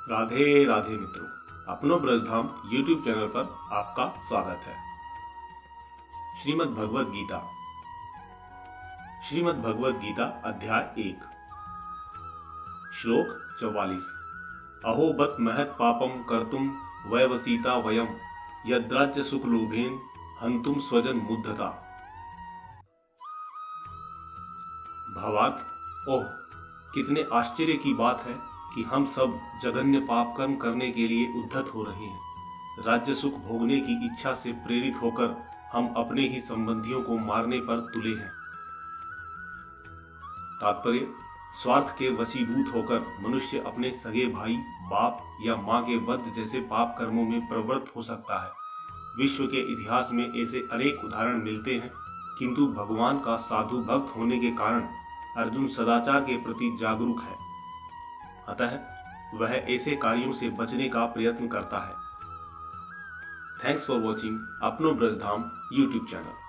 राधे राधे मित्रों, अपनो Brajdham YouTube channel पर आपका स्वागत है। श्रीमद् भगवद गीता अध्याय 1 श्लोक 44। अहो बत महत् पापम कर्तुम वयवसीता वयम यद्राज्य सुख लोभेन हंतुम स्वजन मुद्धता। भावार्थ, ओह कितने आश्चर्य की बात है कि हम सब जघन्य पाप कर्म करने के लिए उद्धत हो रहे हैं। राज्य सुख भोगने की इच्छा से प्रेरित होकर हम अपने ही संबंधियों को मारने पर तुले हैं। तात्पर्य, स्वार्थ के वशीभूत होकर मनुष्य अपने सगे भाई, बाप या माँ के वध जैसे पाप कर्मों में प्रवृत्त हो सकता है। विश्व के इतिहास में ऐसे अनेक उदाहरण मिलते हैं, किंतु भगवान का साधु भक्त होने के कारण अर्जुन सदाचार के प्रति जागरूक है, अतः वह ऐसे कार्यों से बचने का प्रयत्न करता है। थैंक्स फॉर वॉचिंग अपनो ब्रजधाम YouTube चैनल।